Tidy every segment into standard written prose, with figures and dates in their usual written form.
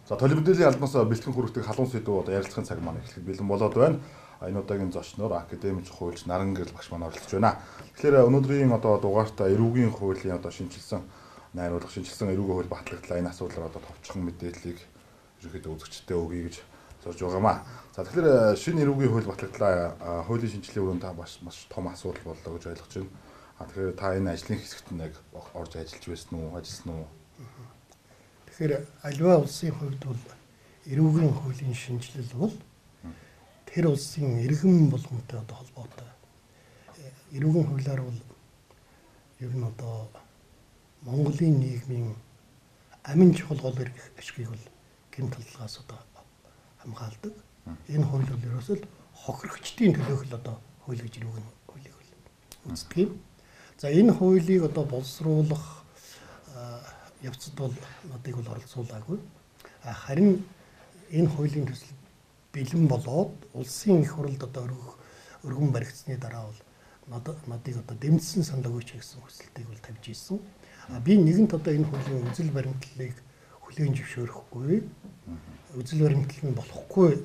За толимодилийн албанаас бэлтгэн хүргэдэг халуун сэдв одоо ярилцлагын цаг маань эхлэх бэлэн болоод байна. Энэ удаагийн зочноор академик хуульч Наран гэрэл багш маань оролцож байна. Тэгэхээр өнөөдрийн одоо дугаартаа эрүүгийн хуулийн одоо шинжилсэн найруулга шинжилсэн эрүүгийн хууль батлагдлаа энэ асуудлаар одоо товчхон мэдээллийг ерөнхийдөө үзэгчдэд өгье гэж зорж байгаамаа. За тэгэхээр шинэ эрүүгийн хууль батлагдлаа хуулийн шинжилгээ өрөөнд та маш том асуудал боллоо гэж ойлгож байна. Тэгэхээр та энэ ажлын хэсэгт нь яг орж ажиллаж байсан уу, ажилласан уу? Тэгэхээр аливаа улсын хувьд бол эрүүгийн хуулийн шинжилэл бол тэр улсын иргэн болгонтой одоо холбоотой. Эрүүгийн хуулиар бол ер нь одоо Монголын нийгмийн амин чухал гол эрх ашгийг бол гэмт таллагаас одоо хамгаалдаг. Энэ хууль бол ерөөсөө хохирогчдын төлөөх л одоо хууль гэж эрүүгийн хуулийг бол үздэг юм. За энэ хуулийг одоо боловсруулах явцад бол надыг бол оролцуулаагүй. Харин энэ хуулийн төсөл бэлэн болоод улсын их хурлд одоо өргөн баригдсны дараа бол надыг одоо дэмжсэн санал өгөөч гэсэн хүсэлтийг бол тавьж ирсэн. Би нэгэнт одоо энэ хуулийн үзэл баримтлалыг хүлээн зөвшөөрөхгүй. Үзэл баримтлал нь болохгүй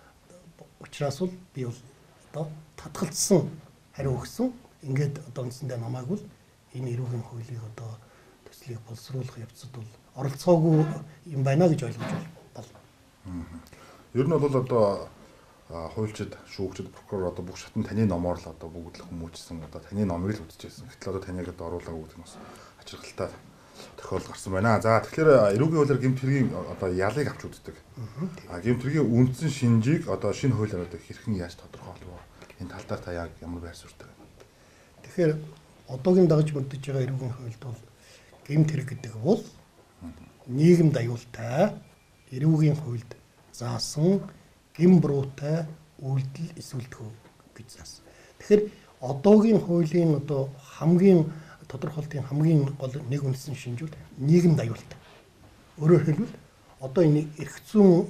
учраас бол би бол одоо татгалцсан хариу өгсөн. Ингээд одоо үндсэндээ намайг бол энэ эрүүгийн хуулийг одоо төслийг боловсруулах явцад бол оролцоогүй юм байна гэж ойлгож байна. Ер нь бол одоо хуульчид, шүүгчид, прокурор одоо бүх шатнд таны номоор л одоо бүгд л хүмүүжсэн одоо таны номыг л үзчихсэн. Гэтэл одоо таныг одоо оруулаагүй гэдэг нь бас ачиргалтай тохиолдол гарсан байна. За тэгэхээр эрүүгийн хуулиар гэмт хэргийн одоо ялыг авч үздэг. Гэмт хэргийн үндсэн шинжийг одоо шинэ хуулиар одоо хэрхэн яаж тодорхойлов? Энэ талдаа та яг ямар байр суурьтай вэ? Тэгэхээр одоогийн дагаж мөрдөж байгаа эрүүгийн хуульд бол гэмт хэрэг гэдэг бол нийгэмд аюултай эрүүгийн хуульд заасан гэм буруутай үйлдэл эсвэл гэж заасан. Тэгэхээр одоогийн хуулийн одоо хамгийн тодорхойлтын хамгийн гол нэг үндсэн шинжүүл нийгэмд аюултай. Өөрөөр хэлбэл одоо энэ эрх зүйн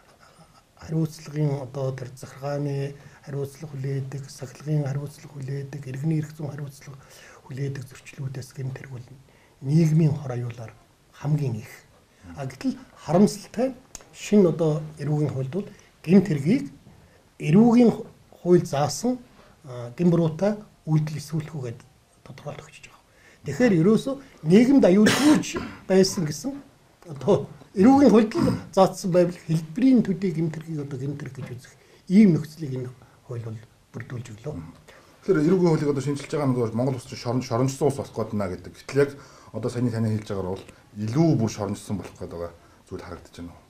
хариуцлагын одоо тэр захиргааны хариуцлага хүлээдэг, сахилгын хариуцлага хүлээдэг, иргэний эрх зүйн хариуцлага хүлээдэг зөрчлүүдээс гэмт хэрэг бол нийгмийн хор аюулаар хамгийн их. Гэтэл харамсалтай шинэ одоо эрүүгийн хуульд бол гэмт хэргийг эрүүгийн хууль заасан гэм буруутай үйлдэл эсвүүлэхүүгээд тодорхойлох гэж байгаа. Тэгэхээр ерөөсөө нийгэмд аюулгүйч байсан гэсэн одоо эрүүгийн хуульд заасан байвал хэлбэрийн төдий гэмт хэргийг одоо гэмт хэрэг гэж үзэх ийм нөхцөлийг энэ хууль бол бүрдүүлж өглөө. Тэгэхээр эрүүгийн хуулийг одоо шинжилж байгаа нь Монгол улсын шоронжсон улс болох гээд байна гэдэг. Гэтэл яг одоо саяны таны хэлж байгаагаар бол илүү бүр шоронжсон болох гээд байгаа зүйл харагдаж байна уу?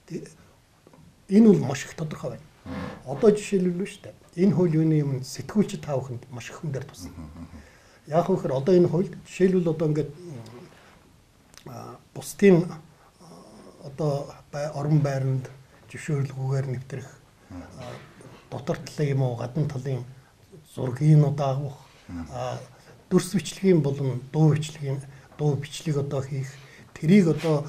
Энэ бол маш их тодорхой байна. Одоо жишээлбэл шүү дээ. Энэ хуулийн юм сэтгүүлчид тааваханд маш их хүн дээр тусна. Яг хөөхөр одоо энэ хууль жишээлбэл одоо ингээд бусдын одоо орон байранд зөвшөөрлгүйгээр нэвтрэх дотор талын юм уу гадна талын зургийг авах дүрс бичлэгийн болон дуу бичлэг одоо хийх тэрийг одоо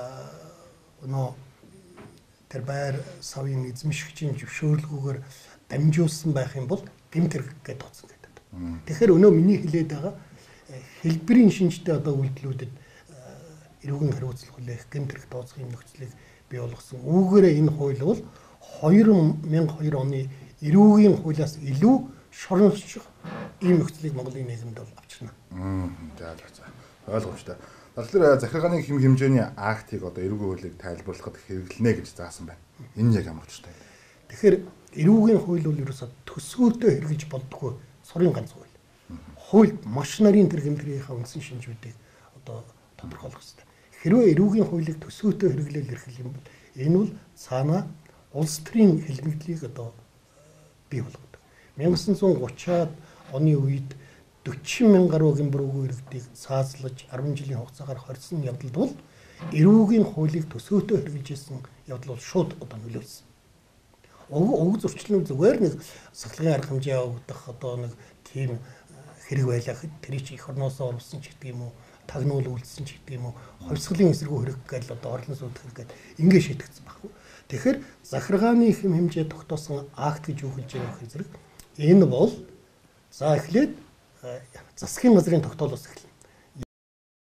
тэр байр савын эзэмшигчийн зөвшөөрлгүйгээр дамжуулсан байх юм бол гэмт хэрэг гэж тооцсон гэдэг. Тэгэхээр өнөө миний хэлээд байгаа хэлбэрийн шинжтэй одоо үйлдэлүүдэд эрүүгийн хариуцлага хүлээх гэмт хэрэг тооцох юм нөхцөлийг бий болгосон. Үүгээрээ энэ хууль бол 2002 оны эрүүгийн хуулиас илүү шоронжих ийм нөхцөлийг Монголын нийгэмд бол авчирна. За ойлгомжтой. Тэгэхээр захиргааны хэм хэмжээний актыг одоо эрүүгийн хуулийг тайлбарлахад хэрэглэнэ гэж заасан байна. Энэ яг ямар учиртай? Тэгэхээр эрүүгийн хууль бол ерөөсөө төсвөөтэй хэрэгжилж болдгоо сорын ганц хууль. Хууль маш нарийн тэр гэмтрийнхаа үндсэн шинжүүдийг одоо тодорхойлох хэрэгтэй. Хэрвээ эрүүгийн хуулийг төсвөөтэй хэрэглээл эрхлэх юм бол энэ бол цаана улс төрийн хэлмэгдлийг одоо бий болгодог. 1930-аад оны үед 40 мянган гаруй гэм буруугүй иргэдийг цаазлаж 10 жилийн хугацаагаар хорьсон явдал бол эрүүгийн хуулийг төсвөөтэй хэрэгжилжсэн явдал бол шууд одоо нөлөөлсөн. Уг зөрчил нь зүгээр нэг сахилгын арга хэмжээ авагдах одоо нэг тийм хэрэг байлаа гэхэд тэр чинь их орноосоо оруулсан ч гэдэг юм уу, тагнуул үйлдсэн ч гэдэг юм уу, хувьсгалын эсрэгүү хэрэг гэж одоо орлон суудах хэрэг гэдэг ингэ шийдэгдсэн баггүй. Тэгэхээр захиргааны хэм хэмжээ тогтоосон акт гэж юу хэлж байгаа хэрэг энэ бол за эхлээд засгийн газрын тогтоолоос эхэлнэ.